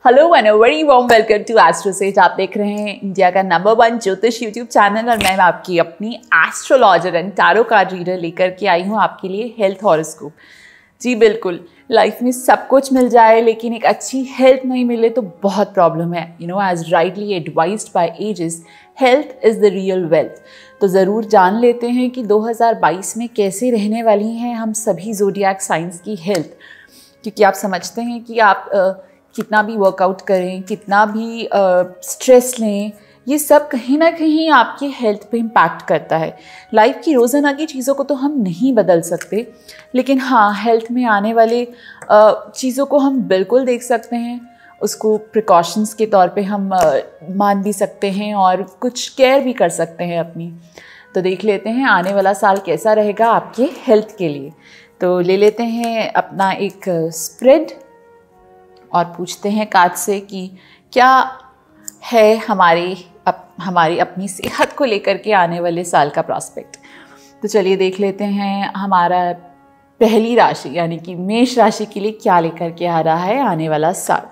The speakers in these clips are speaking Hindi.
Hello and a very warm welcome to AstroSage. आप देख रहे हैं इंडिया का नंबर 1 ज्योतिष यूट्यूब चैनल और मैं आपकी अपनी astrologer and tarot card reader लेकर के आई हूँ आपके लिए हेल्थ हॉरोस्कोप। जी बिल्कुल, लाइफ में सब कुछ मिल जाए लेकिन एक अच्छी हेल्थ नहीं मिले तो बहुत प्रॉब्लम है। As rightly advised by ages, health is the real wealth. तो ज़रूर जान लेते हैं कि 2022 में कैसे रहने वाली हैं हम सभी ज़ोडिएक साइंस की हेल्थ, क्योंकि आप समझते हैं कि आप कितना भी वर्कआउट करें, कितना भी स्ट्रेस लें, ये सब कहीं ना कहीं आपकी हेल्थ पे इम्पैक्ट करता है। लाइफ की रोज़ाना की चीज़ों को तो हम नहीं बदल सकते, लेकिन हाँ, हेल्थ में आने वाले चीज़ों को हम बिल्कुल देख सकते हैं। उसको प्रिकॉशंस के तौर पे हम मान भी सकते हैं और कुछ केयर भी कर सकते हैं अपनी। तो देख लेते हैं आने वाला साल कैसा रहेगा आपके हेल्थ के लिए। तो ले लेते हैं अपना एक स्प्रेड और पूछते हैं कार्ड से कि क्या है हमारी अपनी सेहत को लेकर के आने वाले साल का प्रॉस्पेक्ट। तो चलिए देख लेते हैं हमारा पहली राशि यानी कि मेष राशि के लिए क्या लेकर के आ रहा है आने वाला साल।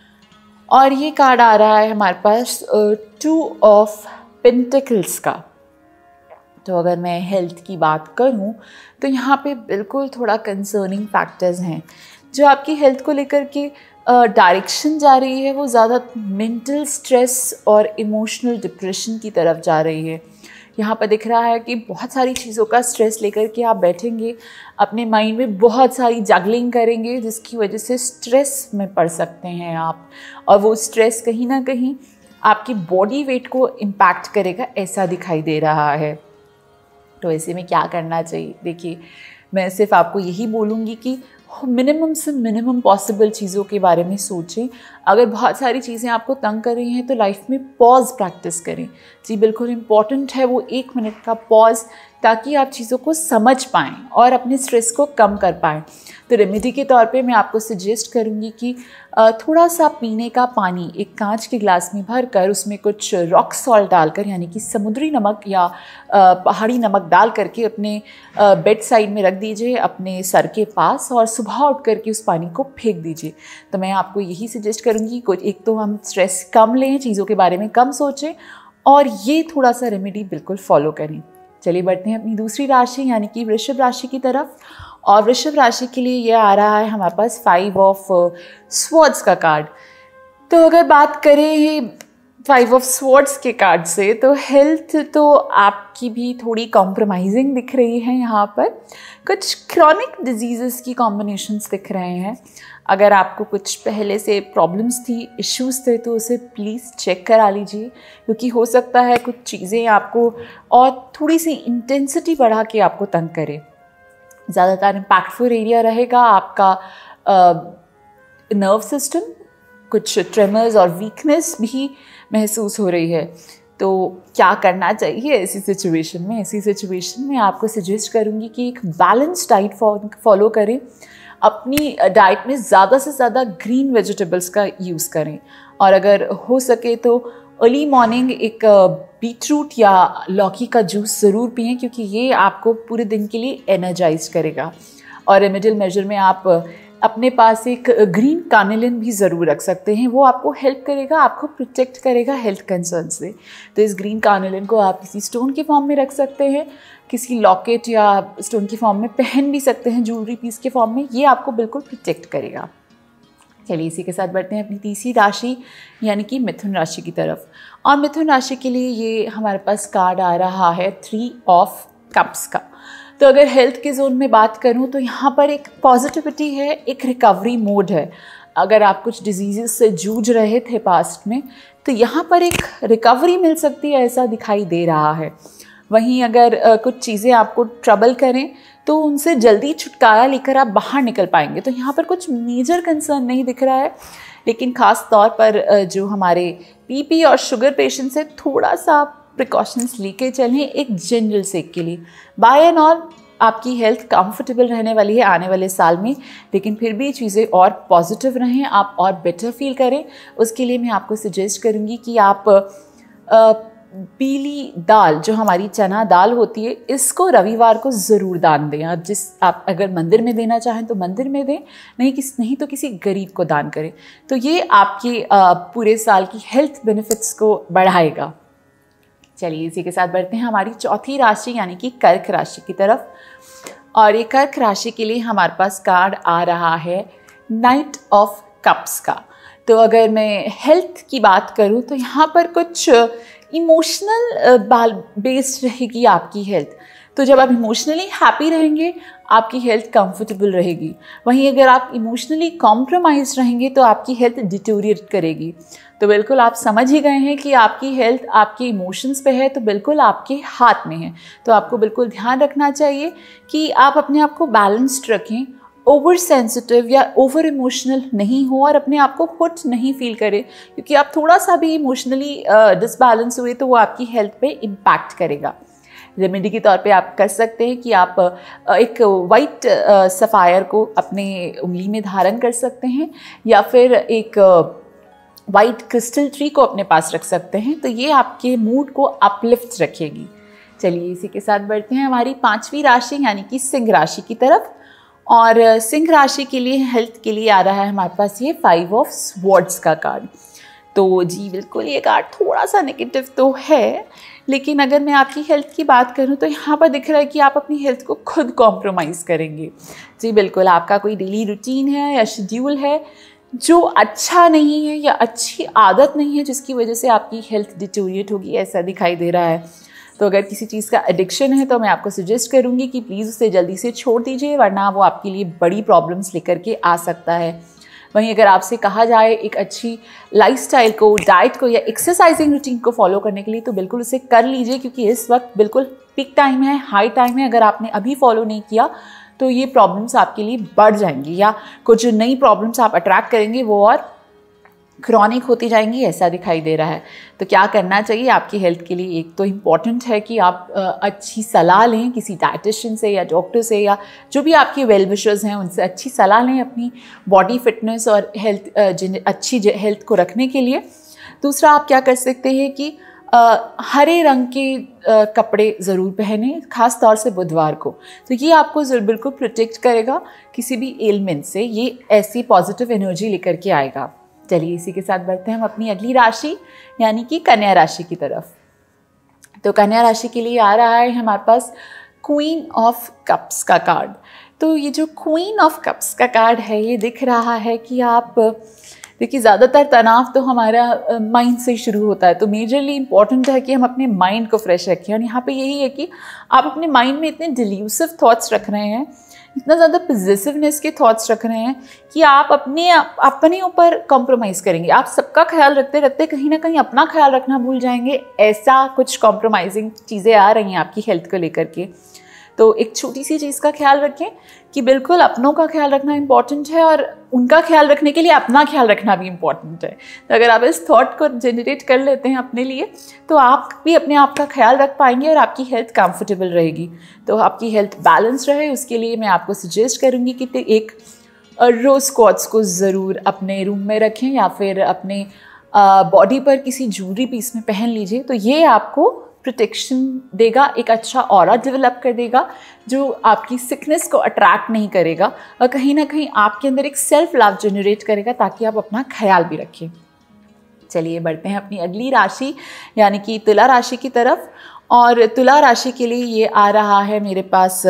और ये कार्ड आ रहा है हमारे पास 2 ऑफ पेंटिकल्स का। तो अगर मैं हेल्थ की बात करूं तो यहाँ पे बिल्कुल थोड़ा कंसर्निंग फैक्टर्स हैं जो आपकी हेल्थ को लेकर के डायरेक्शन जा रही है। वो ज़्यादा मेंटल स्ट्रेस और इमोशनल डिप्रेशन की तरफ जा रही है। यहाँ पर दिख रहा है कि बहुत सारी चीज़ों का स्ट्रेस लेकर के आप बैठेंगे, अपने माइंड में बहुत सारी जगलिंग करेंगे, जिसकी वजह से स्ट्रेस में पड़ सकते हैं आप। और वो स्ट्रेस कहीं ना कहीं आपकी बॉडी वेट को इम्पैक्ट करेगा, ऐसा दिखाई दे रहा है। तो ऐसे में क्या करना चाहिए? देखिए, मैं सिर्फ आपको यही बोलूँगी कि मिनिमम से मिनिमम पॉसिबल चीज़ों के बारे में सोचें। अगर बहुत सारी चीज़ें आपको तंग कर रही हैं तो लाइफ में पॉज प्रैक्टिस करें। जी बिल्कुल इम्पॉर्टेंट है वो 1 मिनट का पॉज, ताकि आप चीज़ों को समझ पाएँ और अपने स्ट्रेस को कम कर पाएँ। तो रेमेडी के तौर पे मैं आपको सजेस्ट करूँगी कि थोड़ा सा पीने का पानी एक कांच के ग्लास में भर कर उसमें कुछ रॉक सॉल्ट डालकर, यानी कि समुद्री नमक या पहाड़ी नमक डाल करके अपने बेड साइड में रख दीजिए अपने सर के पास, और सुबह उठ करके उस पानी को फेंक दीजिए। तो मैं आपको यही सजेस्ट करूँगी कुछ एक तो हम स्ट्रेस कम लें, चीज़ों के बारे में कम सोचें और ये थोड़ा सा रेमेडी बिल्कुल फॉलो करें। चलिए बढ़ते हैं अपनी दूसरी राशि यानी कि वृषभ राशि की तरफ। और वृषभ राशि के लिए ये आ रहा है हमारे पास 5 ऑफ स्वॉर्ड्स का कार्ड। तो अगर बात करें 5 ऑफ स्वॉर्ड्स के कार्ड से, तो हेल्थ तो आपकी भी थोड़ी कॉम्प्रोमाइजिंग दिख रही है। यहाँ पर कुछ क्रॉनिक डिजीज़ेस की कॉम्बिनेशंस दिख रहे हैं। अगर आपको कुछ पहले से प्रॉब्लम्स थी, इश्यूज़ थे, तो उसे प्लीज़ चेक करा लीजिए, क्योंकि हो सकता है कुछ चीज़ें आपको और थोड़ी सी इंटेंसिटी बढ़ा के आपको तंग करे। ज़्यादातर इम्पैक्टफुल एरिया रहेगा आपका नर्व सिस्टम। कुछ ट्रेमर्स और वीकनेस भी महसूस हो रही है। तो क्या करना चाहिए ऐसी सिचुएशन में? ऐसी सिचुएशन में आपको सजेस्ट करूँगी कि एक बैलेंस डाइट फॉलो करें। अपनी डाइट में ज़्यादा से ज़्यादा ग्रीन वेजिटेबल्स का यूज़ करें, और अगर हो सके तो अर्ली मॉर्निंग एक बीटरूट या लौकी का जूस ज़रूर पिएं, क्योंकि ये आपको पूरे दिन के लिए एनर्जाइज करेगा। और रेमेडियल मेजर में आप अपने पास एक ग्रीन कार्नेलिन भी ज़रूर रख सकते हैं। वो आपको हेल्प करेगा, आपको प्रोटेक्ट करेगा हेल्थ कंसर्न से। तो इस ग्रीन कार्नेलिन को आप किसी स्टोन के फॉर्म में रख सकते हैं, किसी लॉकेट या स्टोन की फॉर्म में पहन भी सकते हैं, ज्वेलरी पीस के फॉर्म में। ये आपको बिल्कुल प्रोटेक्ट करेगा। चलिए इसी के साथ बढ़ते हैं अपनी तीसरी राशि यानी कि मिथुन राशि की तरफ। और मिथुन राशि के लिए ये हमारे पास कार्ड आ रहा है 3 ऑफ कप्स का। तो अगर हेल्थ के जोन में बात करूं तो यहाँ पर एक पॉजिटिविटी है, एक रिकवरी मोड है। अगर आप कुछ डिजीज़ से जूझ रहे थे पास्ट में, तो यहाँ पर एक रिकवरी मिल सकती है, ऐसा दिखाई दे रहा है। वहीं अगर कुछ चीज़ें आपको ट्रबल करें तो उनसे जल्दी छुटकारा लेकर आप बाहर निकल पाएंगे। तो यहाँ पर कुछ मेजर कंसर्न नहीं दिख रहा है, लेकिन ख़ास तौर पर जो हमारे बीपी और शुगर पेशेंट्स हैं, थोड़ा सा प्रिकॉशंस लेके चलें एक जनरल सेक के लिए। बाय एंड ऑल आपकी हेल्थ कंफर्टेबल रहने वाली है आने वाले साल में, लेकिन फिर भी चीज़ें और पॉजिटिव रहें, आप और बेटर फील करें। उसके लिए मैं आपको सजेस्ट करूँगी कि आप पीली दाल जो हमारी चना दाल होती है, इसको रविवार को ज़रूर दान दें। आप अगर मंदिर में देना चाहें तो मंदिर में दें, नहीं तो किसी गरीब को दान करें। तो ये आपके पूरे साल की हेल्थ बेनिफिट्स को बढ़ाएगा। चलिए इसी के साथ बढ़ते हैं हमारी चौथी राशि यानी कि कर्क राशि की तरफ। और ये कर्क राशि के लिए हमारे पास कार्ड आ रहा है नाइट ऑफ कप्स का। तो अगर मैं हेल्थ की बात करूं तो यहाँ पर कुछ इमोशनल बेस्ड रहेगी आपकी हेल्थ। तो जब आप इमोशनली हैप्पी रहेंगे आपकी हेल्थ कंफर्टेबल रहेगी। वहीं अगर आप इमोशनली कॉम्प्रोमाइज रहेंगे तो आपकी हेल्थ डिटोरिएट करेगी। तो बिल्कुल आप समझ ही गए हैं कि आपकी हेल्थ आपके इमोशंस पे है, तो बिल्कुल आपके हाथ में है। तो आपको बिल्कुल ध्यान रखना चाहिए कि आप अपने आप को बैलेंस्ड रखें, ओवर सेंसिटिव या ओवर इमोशनल नहीं हो और अपने आप को खुद नहीं फील करें, क्योंकि आप थोड़ा सा भी इमोशनली डिसबैलेंस हुए तो वो आपकी हेल्थ पे इम्पैक्ट करेगा। रेमेडी के तौर पे आप कर सकते हैं कि आप एक वाइट सफ़ायर को अपने उंगली में धारण कर सकते हैं या फिर एक वाइट क्रिस्टल ट्री को अपने पास रख सकते हैं। तो ये आपके मूड को अपलिफ्ट रखेगी। चलिए इसी के साथ बढ़ते हैं हमारी पांचवी राशि यानी कि सिंह राशि की तरफ। और सिंह राशि के लिए हेल्थ के लिए आ रहा है हमारे पास ये 5 ऑफ स्वॉर्ड्स का कार्ड। तो जी बिल्कुल ये कार्ड थोड़ा सा नेगेटिव तो है, लेकिन अगर मैं आपकी हेल्थ की बात करूं तो यहाँ पर दिख रहा है कि आप अपनी हेल्थ को खुद कॉम्प्रोमाइज़ करेंगे। जी बिल्कुल, आपका कोई डेली रूटीन है या शेड्यूल है जो अच्छा नहीं है या अच्छी आदत नहीं है, जिसकी वजह से आपकी हेल्थ डिटोरिएट होगी, ऐसा दिखाई दे रहा है। तो अगर किसी चीज़ का एडिक्शन है तो मैं आपको सजेस्ट करूँगी कि प्लीज़ उसे जल्दी से छोड़ दीजिए, वरना वो आपके लिए बड़ी प्रॉब्लम्स लेकर के आ सकता है। वहीं अगर आपसे कहा जाए एक अच्छी लाइफस्टाइल को, डाइट को या एक्सरसाइजिंग रूटीन को फॉलो करने के लिए, तो बिल्कुल उसे कर लीजिए, क्योंकि इस वक्त बिल्कुल पीक टाइम है, हाई टाइम है। अगर आपने अभी फॉलो नहीं किया तो ये प्रॉब्लम्स आपके लिए बढ़ जाएंगी या कुछ नई प्रॉब्लम्स आप अट्रैक्ट करेंगे वो और क्रॉनिक होती जाएंगी, ऐसा दिखाई दे रहा है। तो क्या करना चाहिए आपकी हेल्थ के लिए? एक तो इम्पॉर्टेंट है कि आप अच्छी सलाह लें किसी डाइटिशियन से या डॉक्टर से या जो भी आपके वेल विशर्स हैं उनसे अच्छी सलाह लें अपनी बॉडी फिटनेस और अच्छी हेल्थ को रखने के लिए। दूसरा आप क्या कर सकते हैं कि हरे रंग के कपड़े ज़रूर पहने, खास तौर से बुधवार को। तो ये आपको बिल्कुल प्रोटेक्ट करेगा किसी भी एलिमेंट से, ये ऐसी पॉजिटिव एनर्जी लेकर के आएगा। चलिए इसी के साथ बढ़ते हैं हम अपनी अगली राशि यानी कि कन्या राशि की तरफ। तो कन्या राशि के लिए आ रहा है हमारे पास क्वीन ऑफ कप्स का कार्ड। तो ये जो क्वीन ऑफ कप्स का कार्ड है ये दिख रहा है कि आप देखिए, ज़्यादातर तनाव तो हमारा माइंड से शुरू होता है, तो मेजरली इंपॉर्टेंट है कि हम अपने माइंड को फ्रेश रखें। और यहाँ पे यही है कि आप अपने माइंड में इतने डिल्यूसिव थॉट्स रख रहे हैं, इतना ज़्यादा पॉजिटिवनेस के थॉट्स रख रहे हैं कि आप अपने ऊपर कॉम्प्रोमाइज़ करेंगे। आप सबका ख्याल रखते रखते कहीं ना कहीं अपना ख्याल रखना भूल जाएंगे। ऐसा कुछ कॉम्प्रोमाइजिंग चीज़ें आ रही हैं आपकी हेल्थ को लेकर के। तो एक छोटी सी चीज़ का ख्याल रखें कि बिल्कुल अपनों का ख्याल रखना इम्पॉर्टेंट है और उनका ख्याल रखने के लिए अपना ख्याल रखना भी इम्पॉर्टेंट है। तो अगर आप इस थॉट को जनरेट कर लेते हैं अपने लिए तो आप भी अपने आप का ख्याल रख पाएंगे और आपकी हेल्थ कंफर्टेबल रहेगी। तो आपकी हेल्थ बैलेंस रहे उसके लिए मैं आपको सजेस्ट करूँगी कि एक रोज़ क्वार्ट्ज को ज़रूर अपने रूम में रखें या फिर अपने बॉडी पर किसी ज्वेलरी पीस में पहन लीजिए। तो ये आपको प्रोटेक्शन देगा, एक अच्छा ऑरा डेवलप कर देगा जो आपकी सिकनेस को अट्रैक्ट नहीं करेगा और कहीं ना कहीं आपके अंदर एक सेल्फ लव जनरेट करेगा ताकि आप अपना ख्याल भी रखें। चलिए बढ़ते हैं अपनी अगली राशि यानी कि तुला राशि की तरफ। और तुला राशि के लिए ये आ रहा है मेरे पास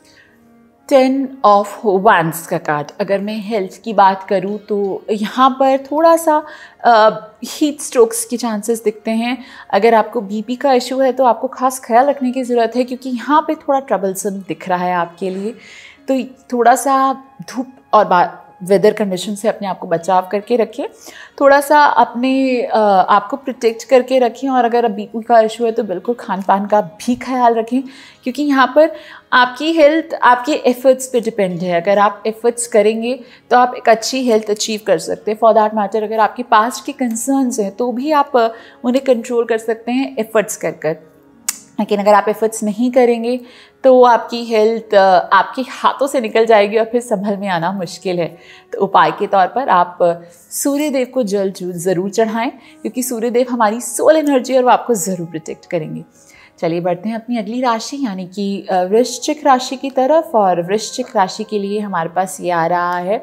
10 ऑफ वांड्स का कार्ड। अगर मैं हेल्थ की बात करूं तो यहाँ पर थोड़ा सा हीट स्ट्रोक्स के चांसेस दिखते हैं। अगर आपको बीपी का इशू है तो आपको खास ख्याल रखने की ज़रूरत है, क्योंकि यहाँ पे थोड़ा ट्रबलसम दिख रहा है आपके लिए। तो थोड़ा सा धूप और वेदर कंडीशन से अपने आप को बचाव करके रखें, थोड़ा सा अपने आपको प्रोटेक्ट करके रखें। और अगर बीपी का इशू है तो बिल्कुल खान पान का भी ख्याल रखें, क्योंकि यहाँ पर आपकी हेल्थ आपके एफर्ट्स पे डिपेंड है। अगर आप एफर्ट्स करेंगे तो आप एक अच्छी हेल्थ अचीव कर सकते हैं। फॉर दैट मैटर अगर आपके पास्ट के कंसर्न्स हैं तो भी आप उन्हें कंट्रोल कर सकते हैं एफर्ट्स कर कर। लेकिन अगर आप एफर्ट्स नहीं करेंगे तो आपकी हेल्थ आपके हाथों से निकल जाएगी और फिर संभल में आना मुश्किल है। तो उपाय के तौर पर आप सूर्यदेव को जल ज़रूर चढ़ाएं, क्योंकि सूर्यदेव हमारी सोल एनर्जी और वो आपको ज़रूर प्रोटेक्ट करेंगे। चलिए बढ़ते हैं अपनी अगली राशि यानी कि वृश्चिक राशि की तरफ। और वृश्चिक राशि के लिए हमारे पास ये आ रहा है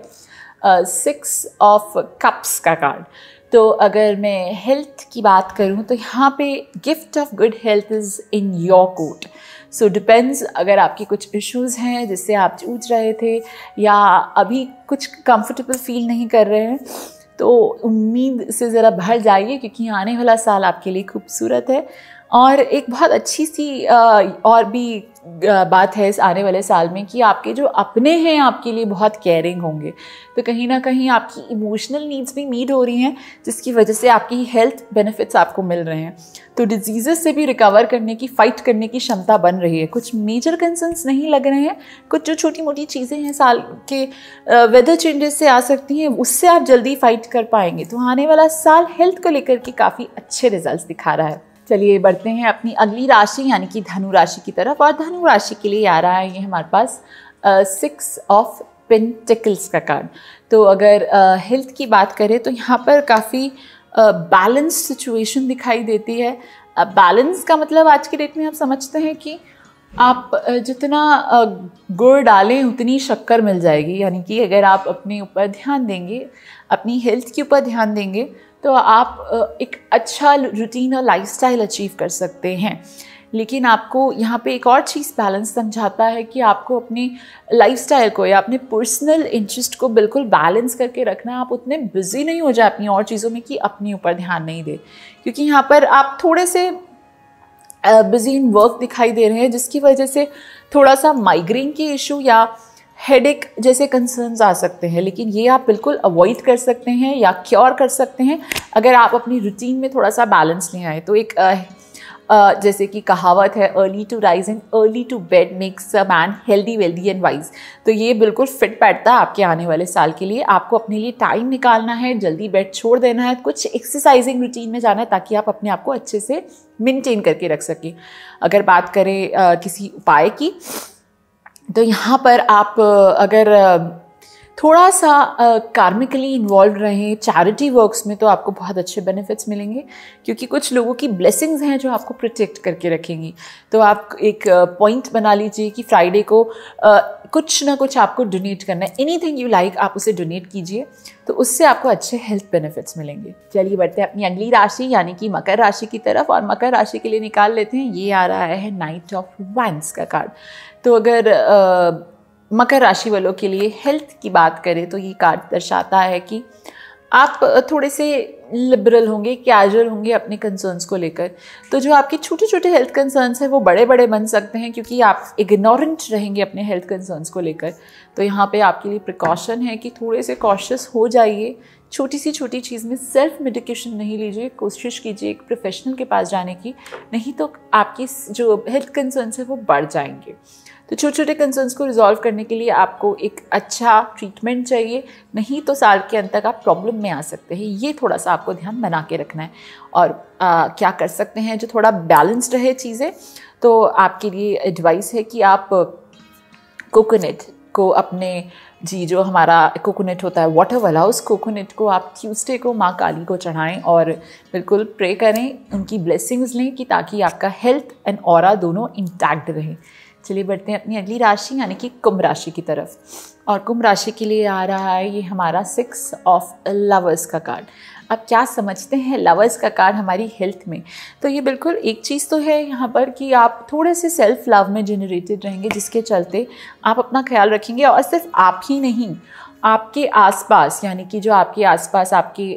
6 ऑफ कप्स का कार्ड। तो अगर मैं हेल्थ की बात करूं तो यहाँ पे gift of good health is in your court. So depends, अगर आपके कुछ इश्यूज़ हैं जिससे आप जूझ रहे थे या अभी कुछ कंफर्टेबल फील नहीं कर रहे हैं, तो उम्मीद से ज़रा भर जाइए, क्योंकि आने वाला साल आपके लिए खूबसूरत है। और एक बहुत अच्छी सी और भी बात है इस आने वाले साल में कि आपके जो अपने हैं आपके लिए बहुत केयरिंग होंगे। तो कहीं ना कहीं आपकी इमोशनल नीड्स भी मीट हो रही हैं, जिसकी वजह से आपकी हेल्थ बेनिफिट्स आपको मिल रहे हैं। तो डिजीज़ेस से भी रिकवर करने की, फाइट करने की क्षमता बन रही है। कुछ मेजर कंसर्न्स नहीं लग रहे हैं, कुछ जो छोटी मोटी चीज़ें हैं साल के वेदर चेंजेस से आ सकती हैं, उससे आप जल्दी फाइट कर पाएंगे। तो आने वाला साल हेल्थ को लेकर के काफ़ी अच्छे रिजल्ट्स दिखा रहा है। चलिए बढ़ते हैं अपनी अगली राशि यानी कि धनु राशि की तरफ। और धनु राशि के लिए आ रहा है ये हमारे पास 6 ऑफ पेंटिकल्स का कार्ड। तो अगर हेल्थ की बात करें तो यहाँ पर काफ़ी बैलेंस सिचुएशन दिखाई देती है। बैलेंस का मतलब आज की डेट में आप समझते हैं कि आप जितना गुड़ डालें उतनी शक्कर मिल जाएगी। यानी कि अगर आप अपने ऊपर ध्यान देंगे, अपनी हेल्थ के ऊपर ध्यान देंगे, तो आप एक अच्छा रूटीन और लाइफस्टाइल अचीव कर सकते हैं। लेकिन आपको यहाँ पे एक और चीज़ बैलेंस समझाता है कि आपको अपनी लाइफस्टाइल को या अपने पर्सनल इंटरेस्ट को बिल्कुल बैलेंस करके रखना है। आप उतने बिजी नहीं हो जाए अपनी और चीज़ों में कि अपने ऊपर ध्यान नहीं दे, क्योंकि यहाँ पर आप थोड़े से बिजी इन वर्क दिखाई दे रहे हैं, जिसकी वजह से थोड़ा सा माइग्रेन के इशू या हेडेक जैसे कंसर्न्स आ सकते हैं। लेकिन ये आप बिल्कुल अवॉइड कर सकते हैं या क्योर कर सकते हैं अगर आप अपनी रूटीन में थोड़ा सा बैलेंस ले आए। तो एक जैसे कि कहावत है, early to rise and early to bed makes a man healthy wealthy and wise. तो ये बिल्कुल फिट बैठता है आपके आने वाले साल के लिए। आपको अपने लिए टाइम निकालना है, जल्दी बेड छोड़ देना है, कुछ एक्सरसाइजिंग रूटीन में जाना है, ताकि आप अपने आप को अच्छे से मेंटेन करके रख सकें। अगर बात करें किसी उपाय की, तो यहाँ पर आप अगर थोड़ा सा कार्मिकली इन्वॉल्व रहें चैरिटी वर्क्स में, तो आपको बहुत अच्छे बेनिफिट्स मिलेंगे, क्योंकि कुछ लोगों की ब्लेसिंग्स हैं जो आपको प्रोटेक्ट करके रखेंगी। तो आप एक पॉइंट बना लीजिए कि फ्राइडे को कुछ ना कुछ आपको डोनेट करना है। एनीथिंग यू लाइक आप उसे डोनेट कीजिए, तो उससे आपको अच्छे हेल्थ बेनिफिट्स मिलेंगे। चलिए बढ़ते हैं अपनी अगली राशि यानी कि मकर राशि की तरफ। और मकर राशि के लिए निकाल लेते हैं, ये आ रहा है नाइट ऑफ वैंड्स का कार्ड। तो अगर मकर राशि वालों के लिए हेल्थ की बात करें तो ये कार्ड दर्शाता है कि आप थोड़े से लिबरल होंगे, कैजुअल होंगे अपने कंसर्न्स को लेकर। तो जो आपके छोटे छोटे हेल्थ कंसर्न्स हैं वो बड़े बड़े बन सकते हैं, क्योंकि आप इग्नोरेंट रहेंगे अपने हेल्थ कंसर्न्स को लेकर। तो यहाँ पे आपके लिए प्रिकॉशन है कि थोड़े से कॉशियस हो जाइए। छोटी सी छोटी चीज़ में सेल्फ मेडिकेशन नहीं लीजिए, कोशिश कीजिए एक प्रोफेशनल के पास जाने की, नहीं तो आपकी जो हेल्थ कंसर्न्स है वो बढ़ जाएंगे। तो छोटे छोटे कंसर्न्स को रिजॉल्व करने के लिए आपको एक अच्छा ट्रीटमेंट चाहिए, नहीं तो साल के अंत तक आप प्रॉब्लम में आ सकते हैं। ये थोड़ा सा आपको ध्यान बना के रखना है। और क्या कर सकते हैं जो थोड़ा बैलेंस्ड रहे चीज़ें, तो आपके लिए एडवाइस है कि आप कोकोनट को अपने जो हमारा कोकोनट होता है वाटर वाला, उस कोकोनट को आप ट्यूसडे को माँ काली को चढ़ाएं और बिल्कुल प्रे करें, उनकी ब्लेसिंग्स लें कि ताकि आपका हेल्थ एंड ऑरा दोनों इंटैक्ट रहे। चलिए बढ़ते हैं अपनी अगली राशि यानी कि कुंभ राशि की तरफ। और कुंभ राशि के लिए आ रहा है ये हमारा 6 ऑफ लवर्स का कार्ड। अब क्या समझते हैं लवर्स का कार्ड हमारी हेल्थ में? तो ये बिल्कुल एक चीज़ तो है यहाँ पर कि आप थोड़े से सेल्फ लव में जनरेटेड रहेंगे, जिसके चलते आप अपना ख्याल रखेंगे। और सिर्फ आप ही नहीं, आपके आसपास यानी कि जो आपके आसपास आपके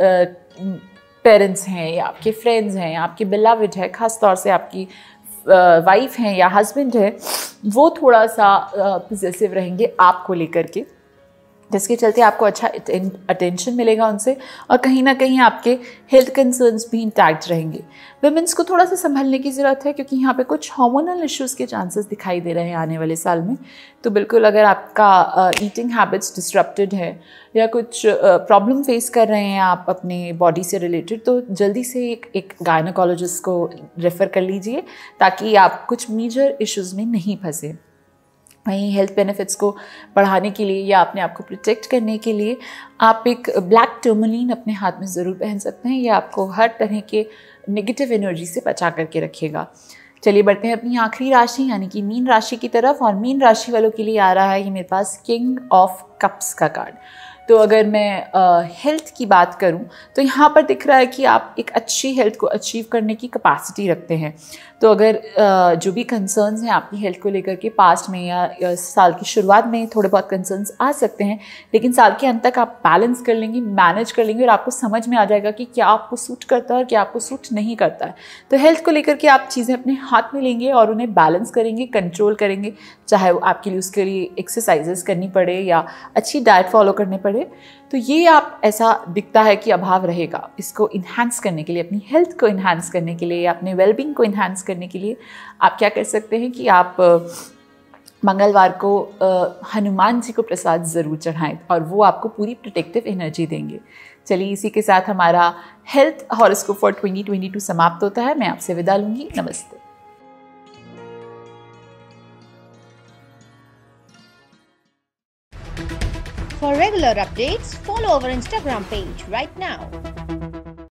पेरेंट्स हैं या आपके फ्रेंड्स हैं, आपके बिलवड है, ख़ास तौर से आपकी वाइफ हैं या हस्बैंड है, वो थोड़ा सा पॉजिटिव रहेंगे आपको लेकर के। जिसके चलते आपको अच्छा अटेंशन मिलेगा उनसे और कहीं ना कहीं आपके हेल्थ कंसर्न्स भी इंटैक्ट रहेंगे। विमेंस को थोड़ा सा संभलने की ज़रूरत है क्योंकि यहाँ पे कुछ हार्मोनल इश्यूज़ के चांसेस दिखाई दे रहे हैं आने वाले साल में। तो बिल्कुल अगर आपका ईटिंग हैबिट्स डिसरप्टेड है या कुछ प्रॉब्लम फेस कर रहे हैं आप अपने बॉडी से रिलेटेड, तो जल्दी से एक गायनोकोलॉजिस्ट को रेफ़र कर लीजिए ताकि आप कुछ मेजर इश्यूज़ में नहीं फंसे। वहीं हेल्थ बेनिफिट्स को बढ़ाने के लिए या अपने आप को प्रोटेक्ट करने के लिए आप एक ब्लैक टर्मलिन अपने हाथ में ज़रूर पहन सकते हैं। ये आपको हर तरह के नेगेटिव एनर्जी से बचा करके रखेगा। चलिए बढ़ते हैं अपनी आखिरी राशि यानी कि मीन राशि की तरफ। और मीन राशि वालों के लिए आ रहा है ये मेरे पास किंग ऑफ कप्स का कार्ड। तो अगर मैं हेल्थ की बात करूं तो यहाँ पर दिख रहा है कि आप एक अच्छी हेल्थ को अचीव करने की कैपेसिटी रखते हैं। तो अगर जो भी कंसर्न्स हैं आपकी हेल्थ को लेकर के पास्ट में या साल की शुरुआत में थोड़े बहुत कंसर्न्स आ सकते हैं, लेकिन साल के अंत तक आप बैलेंस कर लेंगे, मैनेज कर लेंगे और आपको समझ में आ जाएगा कि क्या आपको सूट करता है और क्या आपको सूट नहीं करता है। तो हेल्थ को लेकर के आप चीज़ें अपने हाथ में लेंगे और उन्हें बैलेंस करेंगे, कंट्रोल करेंगे, चाहे आपके लिए उसके लिए एक्सरसाइजेस करनी पड़े या अच्छी डाइट फॉलो करने पड़े। तो ये आप ऐसा दिखता है कि अभाव रहेगा। इसको इन्हांस करने के लिए, अपनी हेल्थ को इन्हांस करने के लिए या अपने वेलबींग को इन्हांस करने के लिए आप क्या कर सकते हैं कि आप मंगलवार को हनुमान जी को प्रसाद ज़रूर चढ़ाएं और वो आपको पूरी प्रोटेक्टिव एनर्जी देंगे। चलिए इसी के साथ हमारा हेल्थ हॉरोस्कोप फॉर 2022 समाप्त होता है। मैं आपसे विदा लूँगी। नमस्ते। For regular updates, follow our Instagram page right now.